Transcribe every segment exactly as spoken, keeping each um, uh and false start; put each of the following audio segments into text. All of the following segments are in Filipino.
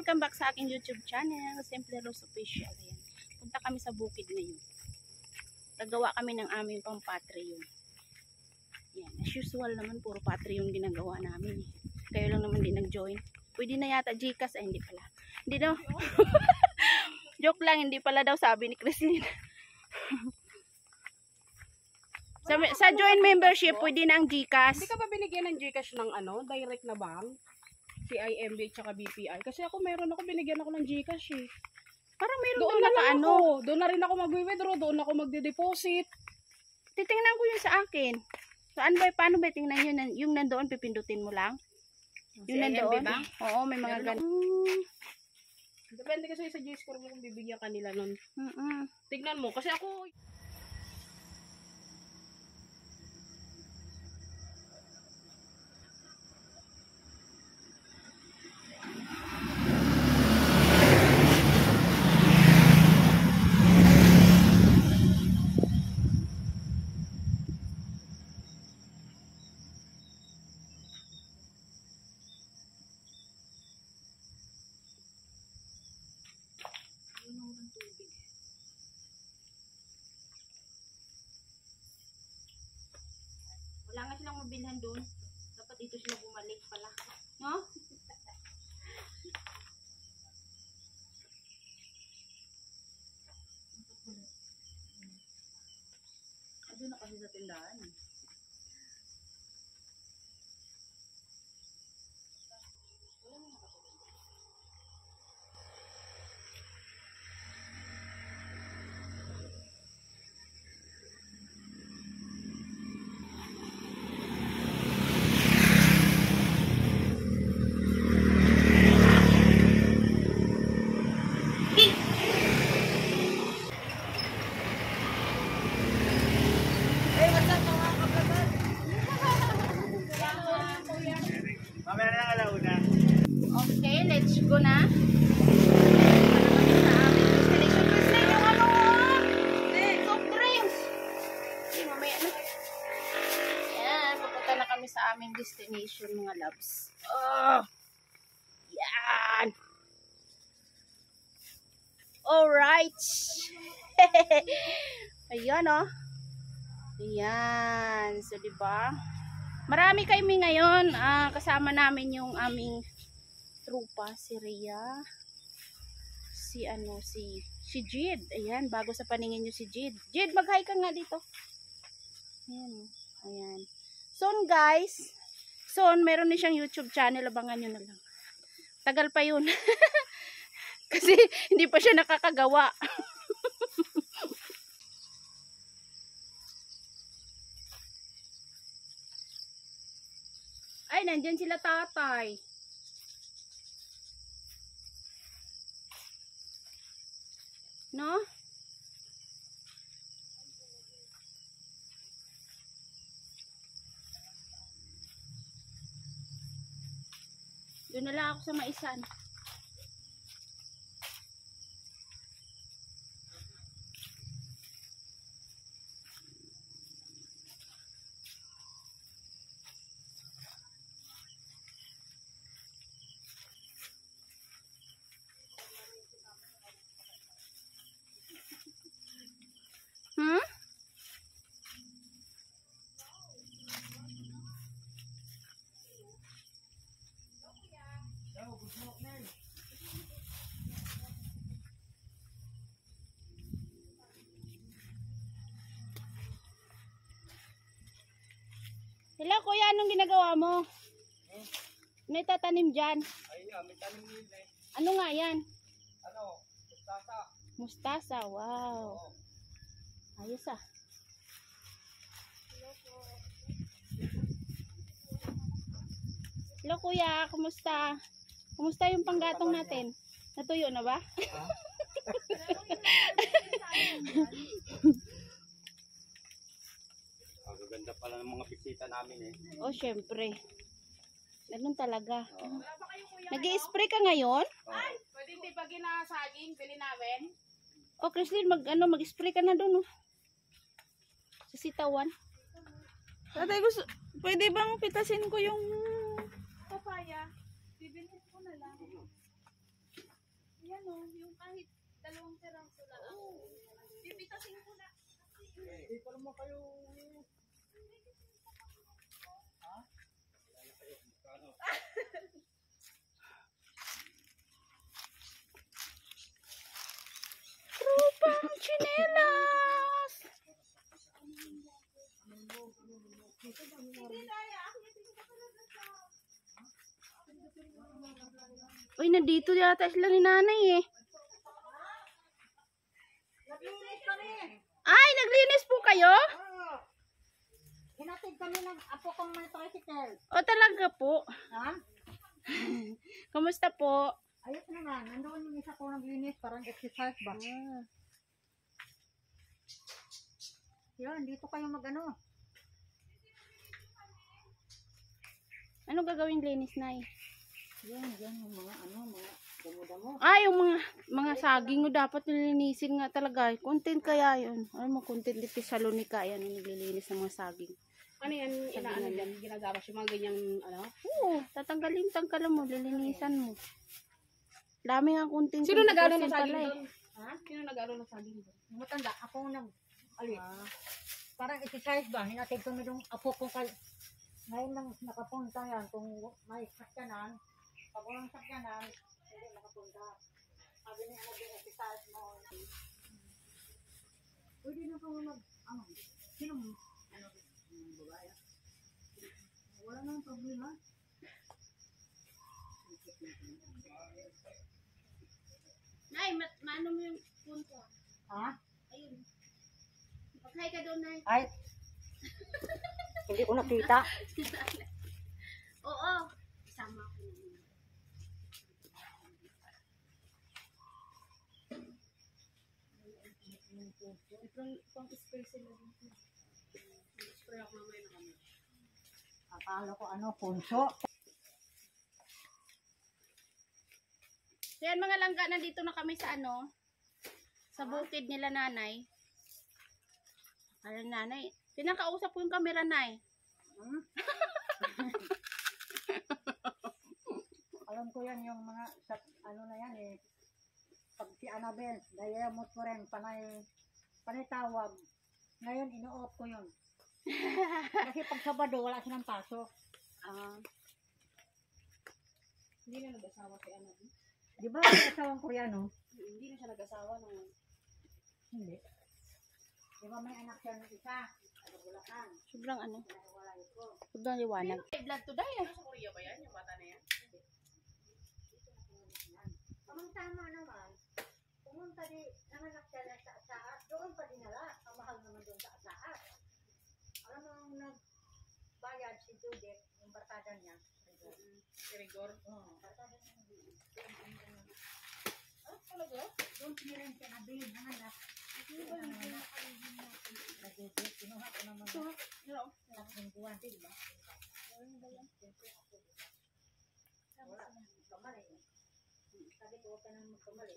welcome back sa aking YouTube channel, Simple Rose Official. Ayan. Punta kami sa bukid ngayon. Nagawa kami ng aming pang Patreon. Ayan. As usual naman, puro Patreon ginagawa namin. Kayo lang naman din nag-join. Pwede na yata Gcash, ay hindi pala. Hindi daw. Joke lang, hindi pala daw sabi ni Christine. sa, sa join membership, pwede na ang Gcash. Hindi ka ba binigyan ng Gcash ng ano, direct na bank? C I M B at B P I. Kasi ako meron ako, binigyan ako ng Gcash eh. Parang meron doon na na ano. Ako. Doon na rin ako mag-withdraw, doon ako magde-deposit. Titingnan ko yun sa akin. So, ano ba, paano ba tingnan yun? Yung nandoon, pipindutin mo lang? Yung nandoon? Ba? Oo, may mga ganun. Depende kasi sa G-score mo kung bibigyan kanila nun. Mm -mm. Tignan mo, kasi ako... Wala nga silang mabilhan doon. Dapat dito sila bumalik pala. No? Doon na kasi sa tindahan. Okay, let's go na. Soft drinks. Okay, mamaya na. Yan, pupunta na kami sa aming destination, mga loves. Oh, yan. Alright. Ayan, oh. Ayan. So, diba? Marami kami ngayon. Uh, kasama namin yung aming trupa, si Rhea, si ano, si si Jid. Ayan, bago sa paningin nyo si Jid. Jid, mag-hi ka nga dito. Ayan, ayan. Soon guys, soon meron din siyang YouTube channel, abangan nyo na lang. Tagal pa yun. Kasi hindi pa siya nakakagawa. Ay, nandyan sila tatay. No? Doon na lang ako sa maisan. Hmm? Hello kuya, anong ginagawa mo? Hmm? May tatanim dyan. Ay, uh, may tanim nila eh. Ano nga yan? Ano? Mustasa. Mustasa, wow. Oo. Ayos ah. Hello kuya, kumusta? Kumusta yung panggatong natin? Natuyo na ba? Huh? Ang ganda pala ng mga bisita namin eh. Oh, syempre. Ganun talaga. Oh. Nag-i-spray ka ngayon? Ay, pwede hindi pa ginasaging, pili namin. Oh, Christine, mag, ano, mag-spray ka na doon. Oh. Sa sitawan. Tatay, gusto, pwede bang pitasin ko yung papaya? Bibilhin ko na lang. Yan o, yung kahit dalawang peraso lang. Oo. Pipitasin ko na. Hindi pa naman kayo... Ha? Ano? Trupang chinelas! Uy, nandito yata sila ni nanay eh. Naglinis kami. Ay, naglinis po kayo? Oo. Hinatid kami ng apo kong may tricycle. O talaga po. Ha? Kamusta po? Ayos naman. Nandoon yung isa ko naglinis. Parang exercise ba? Ah. Yan, dito kayo mag-ano. Ano gagawing linis, Nay? Yan, yan yung mga ano, mga damo-damo. Ah, yung mga mga saging mo dapat nilinisin nga talaga. Content kaya yun. Ay, mo content di Thessalonica yan yung naglilinis ng mga saging. Ano yan, inaano dyan, ginagawa siya, mga ganyang, ano? Oo, tatanggalin tanggalan mo, lilinisan mo. Dami nga content. Sino nag-aaral ng content saging pala eh. doon? Ha? Sino nag-aaral ng saging doon? Yung matanda, ako nag alis. Parang exercise ba? Hinatid kami yung apo ko kay... Ngayon lang nakapunta yan. Kung may sakyanan, pag walang sakyanan, hindi nakapunta. Sabi niya, nag-exercise mo. Pwede na kung mag... Ano? Sino mo? Ano? Babae? Wala nang problema. Nay, mat mano mo yung punto. Ha? Ayun. Mag-hi ka doon, Nay. Ay! Hindi ko nakita. Oo. Isama ko na. Itong, itong space nila dito. Spray ako mamaya na kami. Akala ko ano, punso. So yan mga langga, nandito na kami sa ano, sa bukid nila nanay. Ano nanay? Pinakausap ko yung camera, Nay. Hmm? Alam ko yan yung mga, sa, ano na yan eh. Pag si Annabelle, dayamot ko rin, panay, panay tawag. Ngayon, ino-off ko yun. Kasi pag Sabado, wala silang pasok. Ah, Hindi na nag-asawa si ano. Di ba ang asawang Koreano? Hindi na siya nag-asawa ng... Hindi. Di ba may anak siya ng isa? Sa Bulacan. sobrang ano, Nahiwalay ko. sobrang liwanag. Vlog today ah. Sa Korea ba yan? Yung bata na yan? Pamang-tama naman, pumunta di, nanganak siya na sa asaat, doon pa dinala. Ang mahal naman doon sa asaat. Alam mo, ang nagbayad si Judith, yung barkada niya. Si Rigor? Oo, barkada niya. Ah, talaga? Doon pinirin siya na bilhin ng anak. Ang anak. Na Judith, kinuha ko naman. Pero, Tatlong buwan, di ba? Wala, kamali. Sabi ko, huwag ka nang magkamali.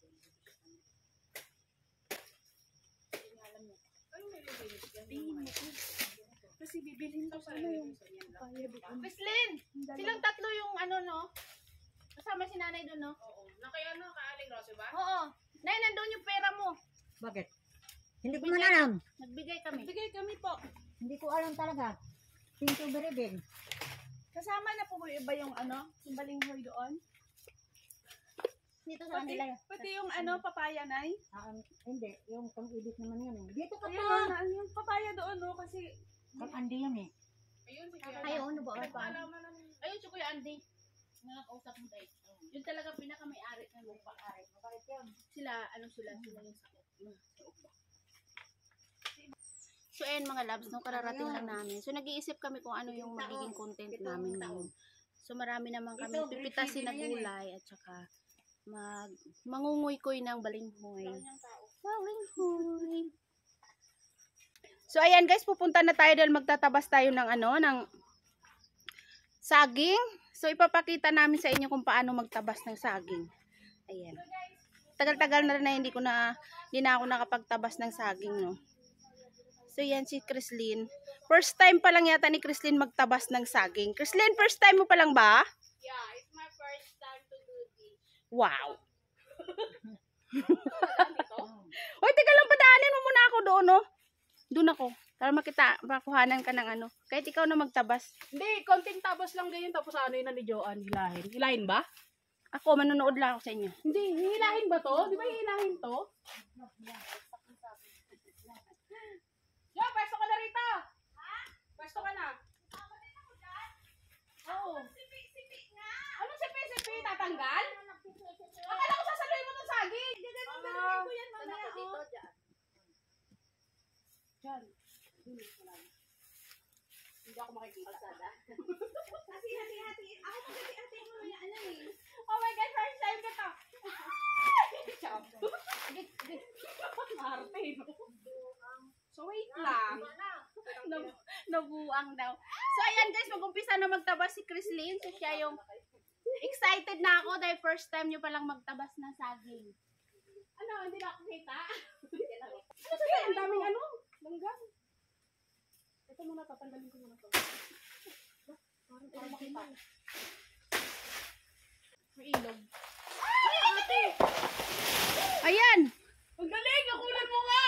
ano may lilis yan? Tingin mo ko. Kasi bibilhin ko sana yung papaya doon. Pislin! Silang tatlo yung ano no? Kasama si nanay doon no? Oo. Nakay ano, kaaling Rosy ba? Oo. Nay, nandun yung pera mo. Bakit? Hindi ko man alam. Nagbigay kami. Bigay kami po. Hindi ko alam talaga. Thank you very big. Kasama na po ba yung ano? Yung balinghoy doon? Dito sa Pati, kanila. pati yung ano, papaya, Nay. Ah, hindi, yung pang-ibig naman yun. eh. Dito ka Ayun, pa! na, yung papaya doon, no? Kasi, Pag-andi yan eh. ayun, si Kuya. Ayaw, ano ba? Nagpaalaman namin. Ayun si Kuya Andy. Nakakausap mo tayo. Yun talaga pinaka-may-ari ng lupa. Mabait yan. Sila, ano sila? Sila yung sa So, ayun mga labs, no, kararating lang namin. So, nag-iisip kami kung ano yung magiging content namin ngayon. So, marami naman kami pipitasin na gulay at saka mag mangunguy-kuy ng balinghoy. Balinghoy. So, ayan guys, pupunta na tayo dahil magtatabas tayo ng ano, ng saging. So, ipapakita namin sa inyo kung paano magtabas ng saging. Ayan. Tagal-tagal na rin na hindi ko na, hindi na ako nakapagtabas ng saging, no. So, yan si Chrislyn. First time pa lang yata ni Chrislyn magtabas ng saging. Chrislyn, first time mo pa lang ba? Yeah, it's my first time to do this. Wow. Hoy, teka lang, padaanin mo muna ako doon, no? Doon ako. Para makita, makuhanan ka ng ano. Kahit ikaw na magtabas. Hindi, konting tabas lang ganyan. Tapos ano yun na ni Joanne, hilahin. Hilahin ba? Ako, manonood lang ako sa inyo. Hindi, hihilahin ba to? Di ba hihilahin to? Yo, pwesto ka na rito! Ha? Pwesto ka na. Oo. Sipi-sipi nga! Anong sipi-sipi? Tatanggal? Akala ko sasaluhin mo itong saging! Gagawin ko yan mamaya. Dito, dyan. Dyan. Hindi ako makikita. Hati, hati, hati. Ako pag-hati-hati mo na yan, alam eh. Oh my God, first time ko to. Chop. Marte, no? So, wait lang. Nab- nabuang daw. So, ayan guys, mag-umpisa na magtabas si Chrislyn. So, siya yung excited na ako dahil first time nyo palang magtabas ng saging. Ano, hindi na ako kita? Ano ba yan? Ang daming ano? Langgang. Ito muna, tatanggalin ko muna to. Parang para makita. May ilog. Ay, ate! Ayan! Ang galing! Nakulan mo nga!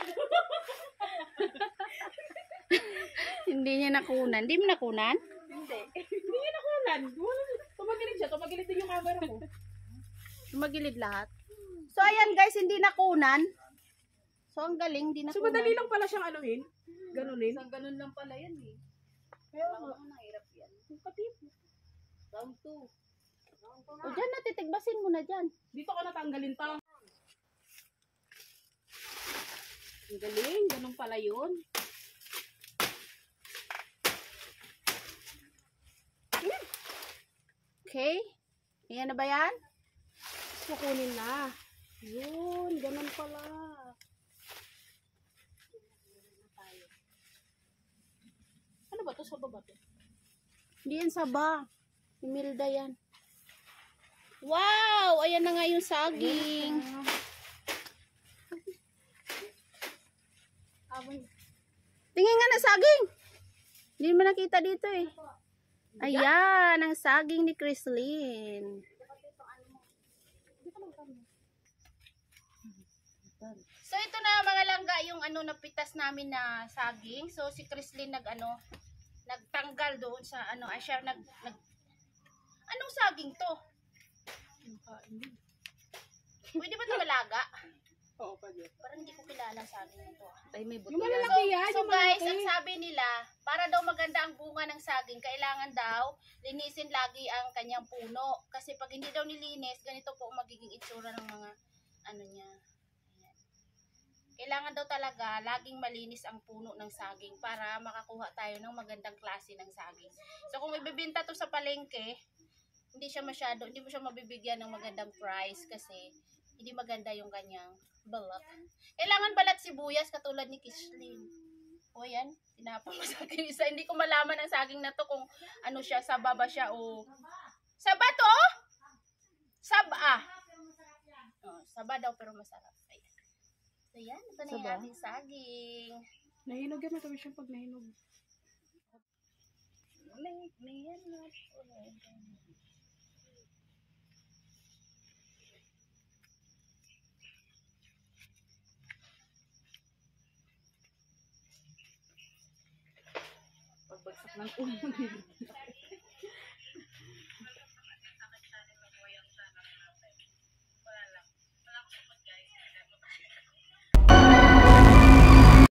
Hindi niya nakunan. Hindi mo nakunan? Hindi. Hindi niya nakulan. Tumagilid siya. Tumagilid din yung camera mo. Tumagilid lahat. So, ayan guys, hindi nakunan. So, ang galing, hindi So, nakunan. madali lang pala siyang anuhin. Ganunin. Isang ganun lang pala yan eh. Pero, Ang nahirap yan. round two. O, dyan na, titigbasin mo na dyan. Dito ko natanggalin to. Ang galing. Ganun pala yun. Okay? Ayan na ba yan? Kukunin na. Yun. Ganun pala. Ano ba to? Sa baba to? Hindi yan saba. Imilda yan. Wow! Ayan na nga yung saging. Tingin nga na saging. Hindi mo nakita dito eh. Ayan, ang saging ni Chrislyn. So ito na mga langga yung ano napitas namin na saging. So si Chrislyn nag ano nagtanggal doon sa ano ay siya nag, nag anong saging to? Pwede ba ito malaga? Oo, pwede. Parang hindi ko kilala saging nito. Ay, may buto Yung yan. malalaki yan. So yung guys, malalaki. ang sabi nila, para daw maganda ang bunga ng saging, kailangan daw linisin lagi ang kanyang puno. Kasi pag hindi daw nilinis, ganito po ang magiging itsura ng mga ano niya. Ayan. Kailangan daw talaga laging malinis ang puno ng saging para makakuha tayo ng magandang klase ng saging. So kung ibebenta to sa palengke, hindi siya masyado, hindi mo siya mabibigyan ng magandang price kasi hindi maganda yung kanyang balat. Kailangan balat sibuyas katulad ni Chrislyn. O yan, tinapon mo sa akin isa. Hindi ko malaman ang saging na to kung ano siya, saba ba siya o... Saba to? Saba. Oh, saba daw pero masarap. Ayan. So yan, ito na yung Saba? ating saging. Nahinog yan. Matawi siya pag nahinog. May, may yan na. Pagbagsak ng ulo.